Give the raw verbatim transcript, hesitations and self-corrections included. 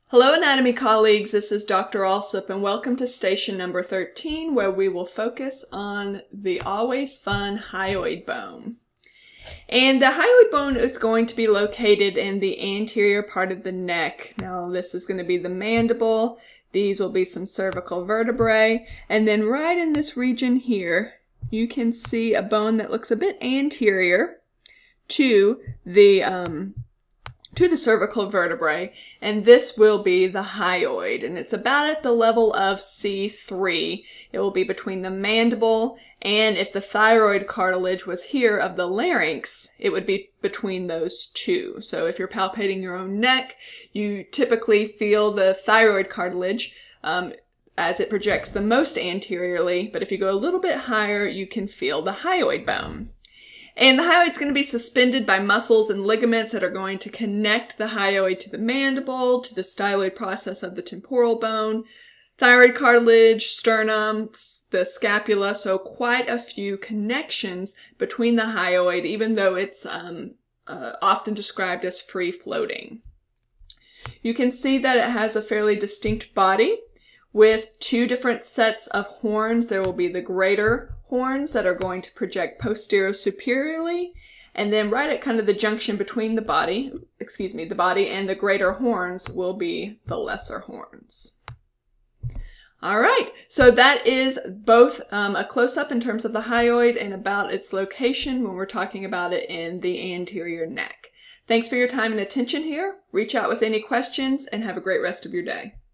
Hello anatomy colleagues, this is Doctor Alsup and welcome to station number thirteen, where we will focus on the always fun hyoid bone. And the hyoid bone is going to be located in the anterior part of the neck. Now this is going to be the mandible, these will be some cervical vertebrae, and then right in this region here you can see a bone that looks a bit anterior to the um, to the cervical vertebrae, and this will be the hyoid, and it's about at the level of C three. It will be between the mandible and, if the thyroid cartilage was here of the larynx, it would be between those two. So if you're palpating your own neck, you typically feel the thyroid cartilage um, as it projects the most anteriorly, but if you go a little bit higher, you can feel the hyoid bone. And the hyoid's going to be suspended by muscles and ligaments that are going to connect the hyoid to the mandible, to the styloid process of the temporal bone, thyroid cartilage, sternum, the scapula, so quite a few connections between the hyoid, even though it's um, uh, often described as free-floating. You can see that it has a fairly distinct body with two different sets of horns. There will be the greater horns that are going to project posterior-superiorly, and then right at kind of the junction between the body, excuse me, the body and the greater horns will be the lesser horns. All right, so that is both um, a close-up in terms of the hyoid and about its location when we're talking about it in the anterior neck. Thanks for your time and attention here. Reach out with any questions and have a great rest of your day.